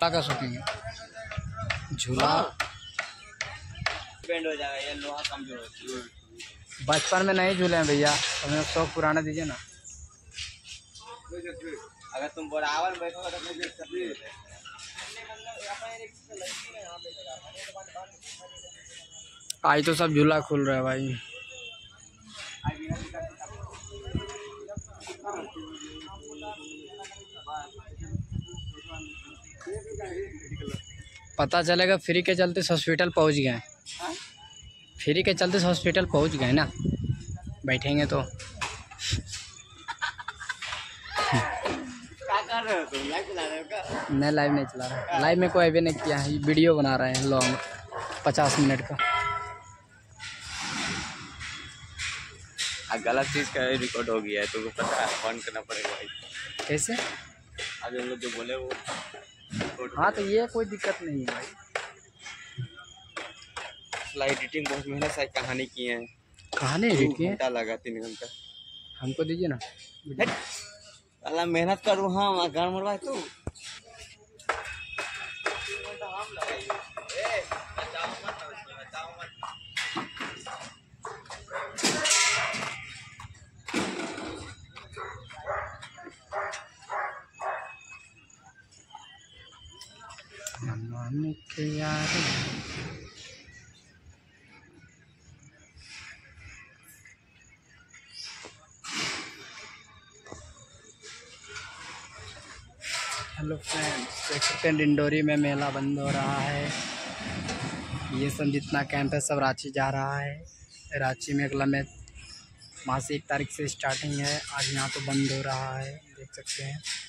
झूला का शौकीन है। झूला बेंड हो जाएगा, ये लोहा कमजोर होती है। बचपन में नहीं झूले हैं भैया, हमें शौक पुराना दीजिए ना। अगर तुम बराबर में बैठोगे तो मुझे कभी आज तो सब झूला खुल रहा है भाई। पता चलेगा फ्री के चलते हॉस्पिटल पहुंच गए। फ्री के चलते हॉस्पिटल पहुंच गए ना, बैठेंगे तो। क्या कर रहे हो तुम? लाइव चला रहे हो क्या? मैं लाइव नहीं चला रहा, लाइव में कोई अभी नहीं किया है, वीडियो बना रहे हैं लॉन्ग 50 मिनट का। गलत चीज का रिकॉर्ड हो गया है, तुमको पता है, बंद करना पड़ेगा भाई। कैसे? आज हम लोग जो बोले वो। हाँ तो ये कोई दिक्कत नहीं है भाई। एडिटिंग बहुत मेहनत से कहानी की है। कहानी एडिट की है? 2 घंटा लगा, 3 घंटा। हमको दीजिए ना। अल्लाह मेहनत करूँ हाँ, गान मरवा तू। हेलो फ्रेंड्स, देख सकते हैं डिंडोरी में मेला बंद हो रहा है। ये सब जितना कैंप है सब रांची जा रहा है। रांची में अगला माह से 1 तारीख से स्टार्टिंग है। आज यहाँ तो बंद हो रहा है, देख सकते हैं।